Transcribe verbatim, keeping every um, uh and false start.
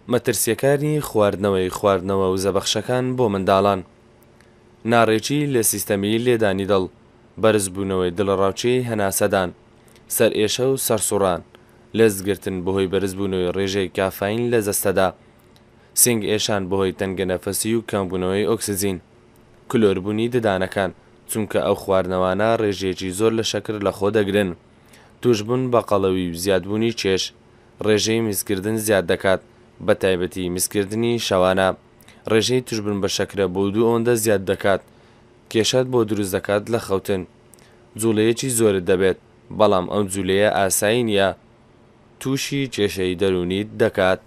مەترسیەکانی خواردنەوەی خواردنەوە و زەبەخشەکان بۆ منداڵان. ناڕێکی لە سیستەمی لێدانی دڵ، بەرزبوونەوەی دڵڕاوچەی هەناسەدان، سەرئێشە و سەرسوڕان، لەرزگرتن بەهۆی بەرزبوونەوەی ڕێژەی کافین لە جەستەدا، سنگ ئێشان بەهۆی تەنگە نەفەسی و کەمبوونەوەی ئۆکسجین، کلۆربوونی ددانەکان چونکە ئەو خواردنەوانە ڕێژەیەکی زۆر لە شەکر لەخۆ دەگرن، توشبوون بە قەڵەوی و زیادبوونی چێش، ڕێژەی میزکردن زیاد دەکات، بە تایبەتی میزکردنی شەوانە، ڕێژەی توشبوون بە شەکرە بۆ دوو ئەوەندە زیاد دەکات، کێشەت بۆ دروست دەکات لە خەوتن، جوڵەیەکی زۆرت دەبێت، بەڵام ئەم جوولەیە ئاسایی نییە، تووشی کێشەی دەرونیت دەکات.